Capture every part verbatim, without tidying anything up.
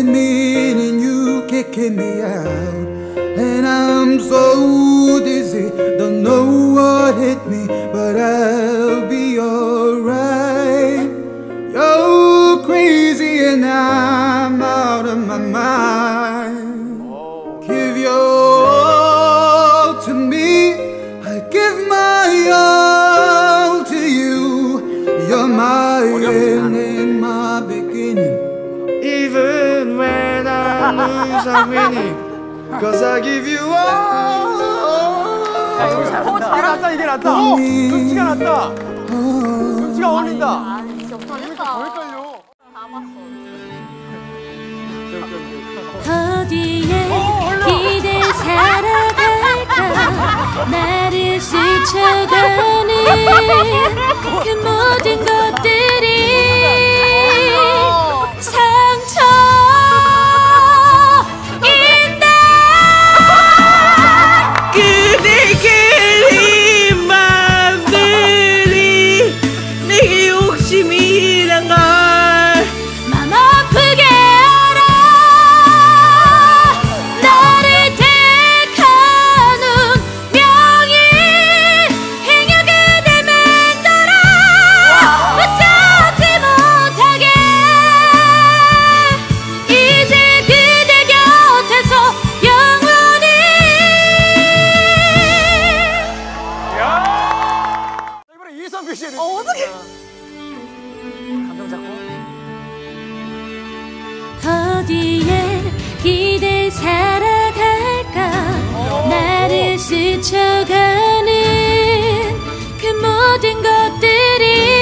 me in and you kicking me out. And I'm so dizzy, don't know what hit me, but I'll be alright. You're crazy and I'm out of my mind. Give your all to me, I give my all to you. You're my end and my beginning. Even when I lose, I'm winning. Cause I give you all. 어, 잘한다. 이게 낫다. 어, 눈치가 낫다. 눈치가 어울린다. 아, 진짜 잘했다. 더 헷갈려. 다 봤어. 어디에 기대 살아갈까 나를 스쳐가는 그 모든 것들이 상처인다. 그대 그린 맘들이 내게 욕심이란 걸 맘 아프게 알아. 나를 택한 운명이 행여 그대 맴돌아 붙잡지 못하게. 이제 그대 곁에서 영원히. 야! 이번에 이선비 씨의 어, 어떡해. 감정 잡고. 어디에 기대 살아갈까 나를 스쳐가는 그 모든 것들이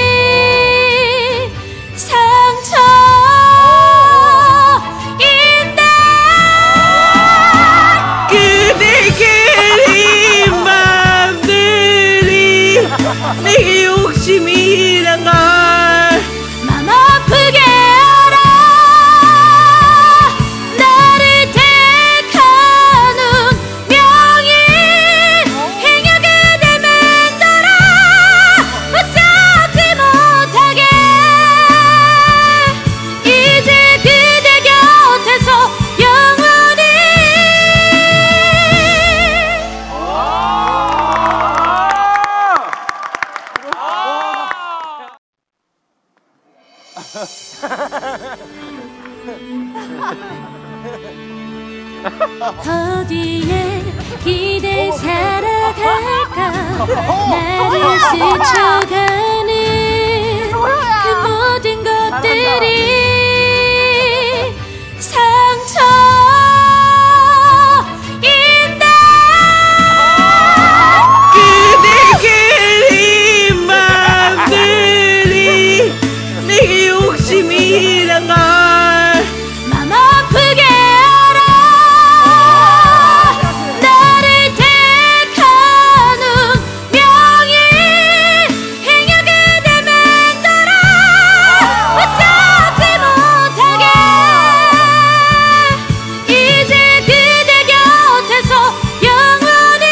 상처인다. 그대 그린 맘들이 내게 욕심이란 걸 맘 아프게 알아. 나를 택한 운명이 행여 그대 맴돌아 붙잡지 못하게. 이제 그대 곁에서 영원히. 어디에 기대 살아갈까 나를 스쳐가는 그 모든 것들이 상처인다. 그대 그린 맘들이 내게 욕심이란 걸 맘 아프게 알아. 나를 택한 운명이 행여 그대 맴돌아 붙잡지 못하게. 이제 그대 곁에서 영원히.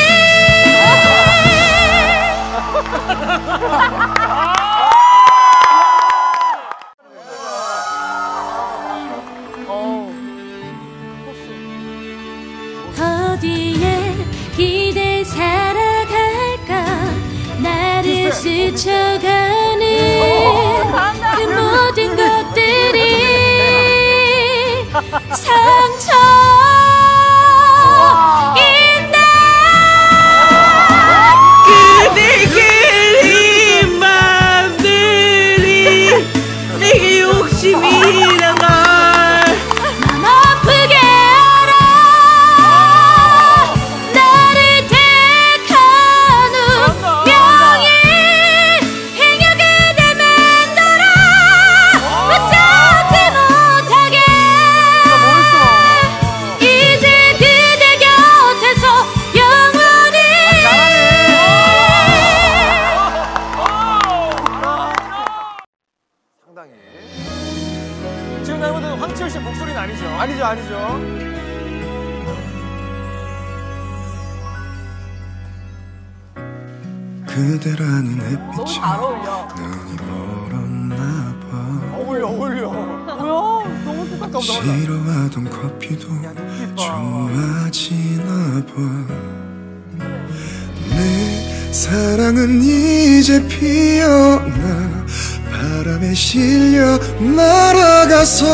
어디에 기대 살아갈까 나를 스쳐가는 그 모든 것들이 상처인다. 그대 그린 맘들이 내게 욕심이란 걸 맘 아프게 알아. 나를 택한 운명이 행여 그대 맴돌아 붙잡지 못하게. 이제 그대 곁에서 영원히. 상당히. 지금 나이보다 황치열 씨 목소리는 아니죠? 아니죠, 아니죠. 그대라는 너무 햇빛이 잘 어울려. 눈이 멀었나 봐. 어울려, 어울려. 뭐야? 너무 똑같아. 싫어하던 커피도 좋아지나 봐. 내 사랑은 이제 피어나 바람에 실려 날아가서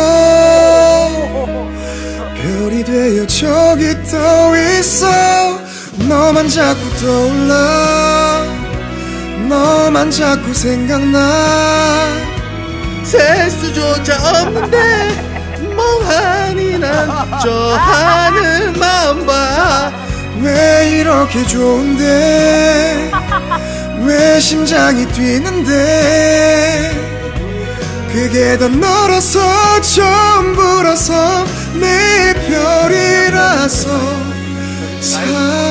별이 되어 저기 떠 있어. 너만 자꾸 떠올라. 너만 자꾸 생각나. 셀 수조차 없는데 멍하니 난 저 하늘만 봐. 왜 이렇게 좋은데 왜 심장이 뛰는데 그게 더 멀어서 전부라서 내 별이라서 사